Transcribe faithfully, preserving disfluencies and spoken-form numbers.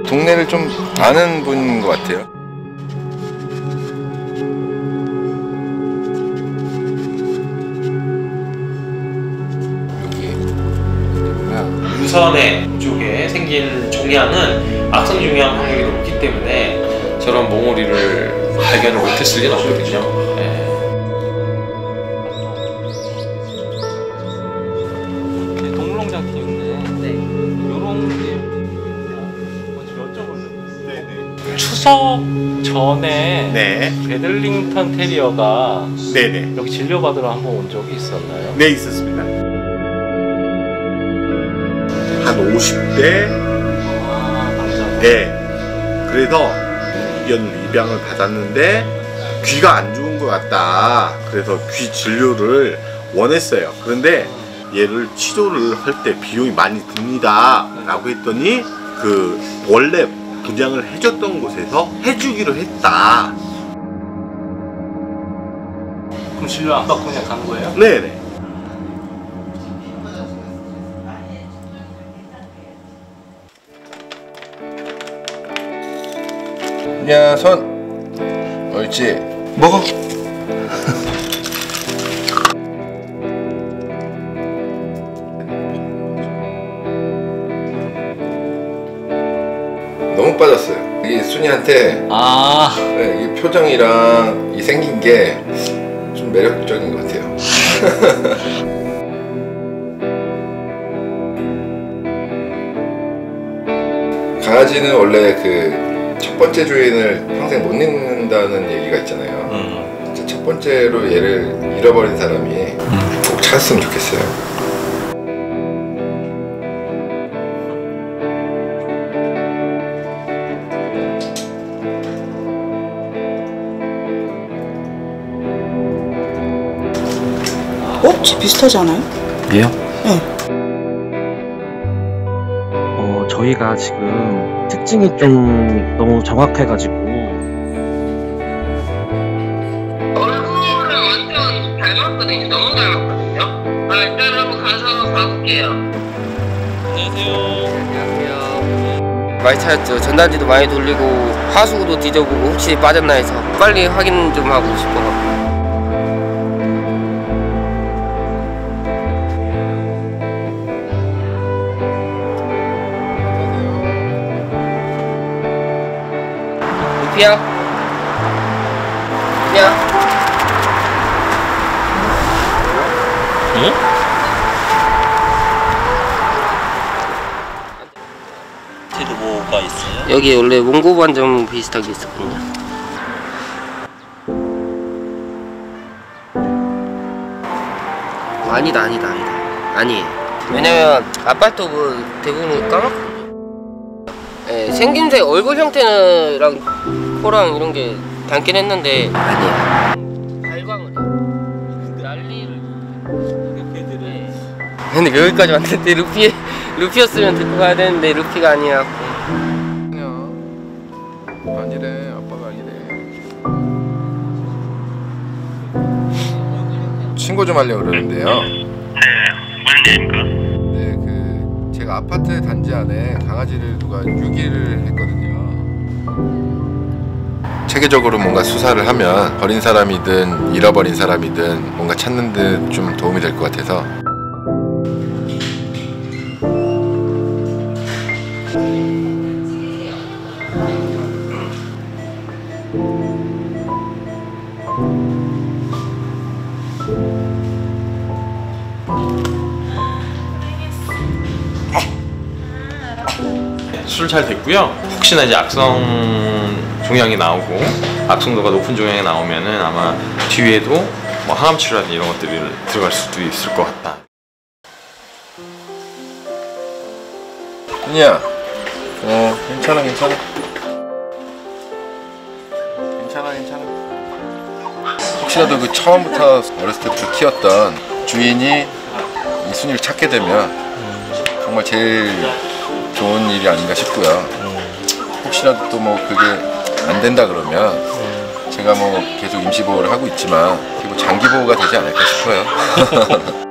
동네를 좀 아는 분인 것 같아요. 유선의 쪽에 생긴 종양은 악성 종양 확률이 높기 때문에 저런 몽우리를 발견을 못했을 리는 없거든요. 네. 동물농장팀인데 네. 요런 게 여쭤보려고. 네네. 추석 전에 네. 베들링턴 테리어가 네네. 여기 진료받으러 한번 온 적이 있었나요? 네, 있었습니다. 한 오십 대 아, 네. 그래서 의견 입양을 받았는데 귀가 안 좋은 것 같다. 그래서 귀 진료를 원했어요. 그런데 얘를 치료를 할 때 비용이 많이 듭니다 라고 했더니 그 원래 분양을 해줬던 곳에서 해주기로 했다. 그럼 진료 안 받고 그냥 간 거예요? 네네. 야, 손 옳지. 먹어. 너무 빠졌어요. 이 순이한테 아, 네, 이 표정이랑 이 생긴 게 좀 매력적인 것 같아요. 강아지는 원래 그 첫 번째 주인을 평생 못 잊는다는 얘기가 있잖아요. 음. 첫 번째로 얘를 잃어버린 사람이 음. 꼭 찾았으면 좋겠어요. 어? 지 비슷하지 않아요? 얘요? 네. 어, 저희가 지금 특징이 좀 너무 정확해가지고 얼굴을 완전 닮았거든요. 너무 닮았거든요. 아, 일단 한번 가서 봐볼게요. 안녕하세요. 안녕하세요. 많이 찾았죠. 전단지도 많이 돌리고 하수구도 뒤져보고 혹시 빠졌나 해서 빨리 확인 좀 하고 싶어가지고. 루피야? 루피야? 응? 뒤로 뭐가 있어요? 여기 원래 몽고반점 비슷한 게 있었거든요. 아니다 아니다 아니다 아니에요. 왜냐면 아파트 뭐 대부분 까맣거든요. 예, 생김새 얼굴 형태랑 코랑 이런 게 닮긴 했는데 아니에요. 발광을 해. 난리를. 걔들이. 근데 여기까지 왔는데 루피 루피였으면 데리고 가야 되는데 루피가 아니야. 아니야. 아니래. 아빠가 아니래. 신고 좀 하려고 그러는데요. 네, 무슨 일입니까? 네, 그 제가 아파트 단지 안에 강아지를 누가 유기를 했거든요. 체계적으로 뭔가 수사를 하면 버린 사람이든 잃어버린 사람이든 뭔가 찾는 데 좀 도움이 될 것 같아서. 수술 잘 됐고요. 혹시나 이제 악성 종양이 나오고 악성도가 높은 종양이 나오면은 아마 뒤에도 뭐 항암 치료라든지 이런 것들이 들어갈 수도 있을 것 같다. 윤희야, 어 괜찮아 괜찮아 괜찮아 괜찮아. 혹시라도 그 처음부터 어렸을 때부터 키웠던 주인이 이 순이를 찾게 되면 정말 제일 좋은 일이 아닌가 싶고요. 혹시라도 또 뭐 그게 안 된다 그러면 제가 뭐 계속 임시보호를 하고 있지만 그리고 장기보호가 되지 않을까 싶어요.